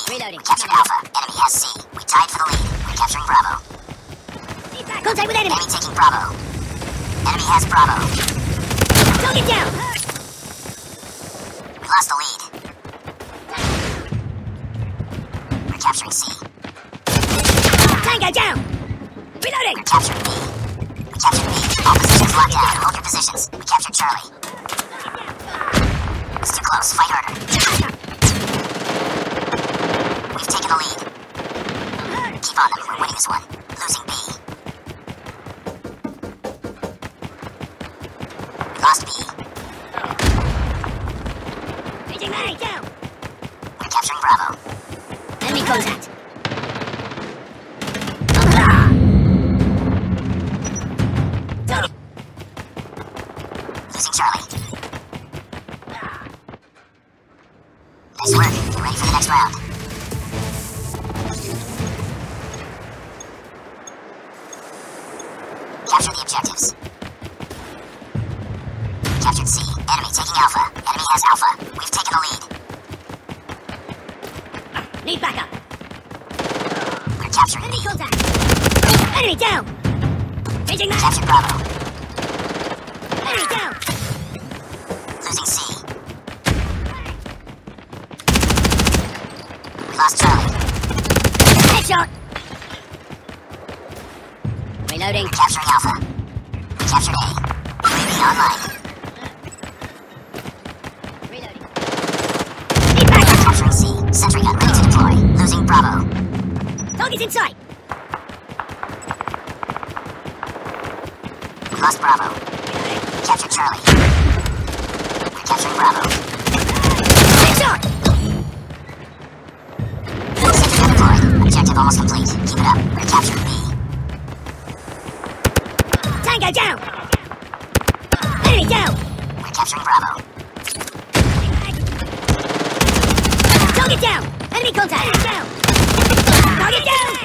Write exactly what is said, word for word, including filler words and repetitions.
Reloading. We captured Alpha. Enemy has C. We tied for the lead. We're capturing Bravo. Contact with enemy. Enemy taking Bravo. Enemy has Bravo. Target down. We lost the lead. We're capturing C. Tango down. Reloading. We're capturing B. We captured B. All positions locked down. Hold your positions. We captured Charlie. It's too close. Fight harder. We've taken the lead. Keep on them. We're winning this one. Losing B. We lost B. Reaching Mary down. We're capturing Bravo. Enemy contact. Losing Charlie. Nice work. Get ready for the next round. Capture the objectives. Captured C. Enemy taking Alpha. Enemy has Alpha. We've taken the lead. Need backup. We're capturing Enemy B. contact. Enemy down. Reaching Mary. Captured Bravo. Enemy down. Losing C. We lost Charlie. Headshot. Reloading. We're capturing Alpha. We captured A. U A V online. Reloading. Need We're backup. capturing C. Sentry gun ready to deploy. Losing Bravo. Target's in sight. We lost Bravo. We captured Charlie. We're capturing Bravo. Headshot. Sentry gun deployed. Objective almost complete. Keep it up. We're capturing B. Tango down. Enemy down. We're capturing Bravo. Target down. Enemy contact. Enemy down. Target down.